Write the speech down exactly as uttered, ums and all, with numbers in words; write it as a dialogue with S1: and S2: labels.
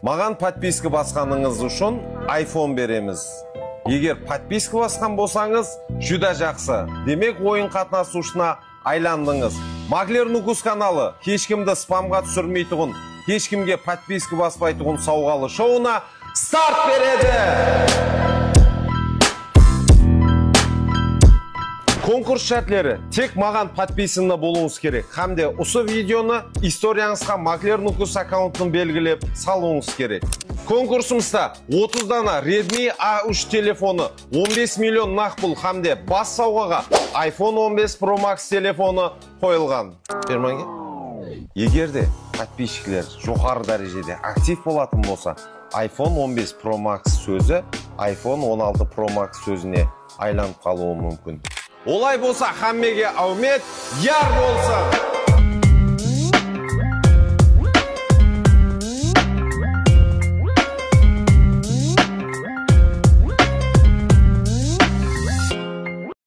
S1: Маған подписка басқаныңыз үшін iPhone береміз. Егер подписка басқан болсаңыз, жүда жақсы. Демек, ойын қатынасушына айландыңыз. Makler Nukus каналы ешкімді спамға түсірмейтұғын, ешкімге подписка баспайтұғын сауғалы шоуына старт береді! Конкурс шартлері тек маған подписаны болуыңыз керек. Хамде осы видеоны istoriyan'izg'a Makler Nukus аккаунтын белгілеп салуыңыз керек. Конкурсымызда отыз дана Redmi А үш телефоны, он бес миллион нақпыл хамде бас сауғаға iPhone он бес Pro Max телефоны қойылған. Берманге? Егерде подписчиклер жоғары дәрежеде актив болатын болса, iPhone он бес Pro Max сөзі iPhone он алты Pro Max сөзіне айланып қалуы мүмкін. Олай болса, хаммеге аумет, яр болсын!